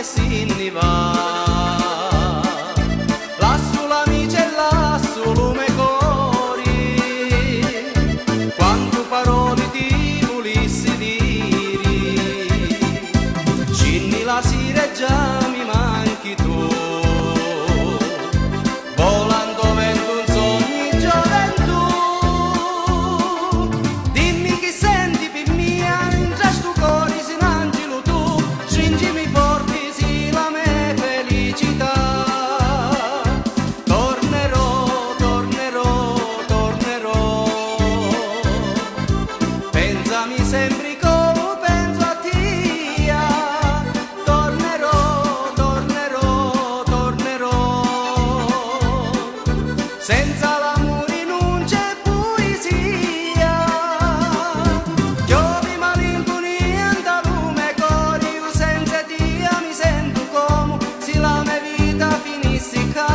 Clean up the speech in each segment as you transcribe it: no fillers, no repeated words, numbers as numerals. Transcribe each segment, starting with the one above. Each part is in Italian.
se ne va. Lassù l'amici e lassù lume cori, quando parole ti volissi dire, cinni la sera già mi manchi tu, volando vento un sogno gioventù. Dimmi chi senti per mia, entra stu cuore sin angelo tu, stringimi forti sì la mia felicità. Tornerò, tornerò, tornerò, pensami sempre come penso a te. Tornerò, tornerò, tornerò, senza l'amore non c'è poesia. Giovi malinconia da lume cori, io senza te mi sento come se la mia vita finisse qua.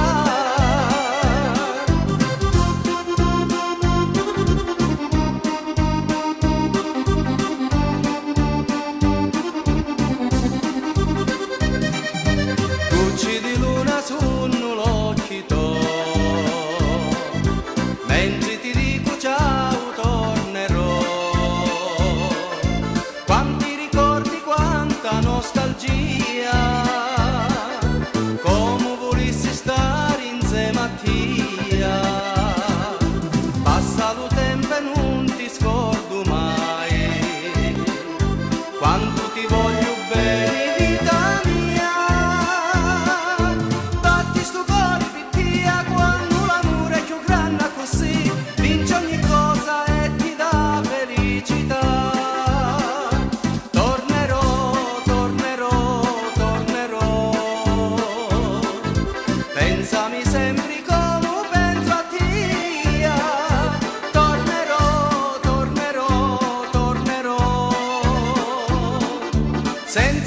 Luci di luna sono l'occhi tuoi, mentre ti dico ciao tornerò. Quanti ricordi, quanta nostalgia, come volessi stare insieme a te. Passa lo tempo e non ti scordo mai, quanto ti voglio bene vita mia. Batti sto cuore per te, quando l'amore è più grande così, vince ogni cosa e ti dà felicità. Tornerò, tornerò, tornerò, pensami sempre come penso a te. Tornerò, tornerò, tornerò, senza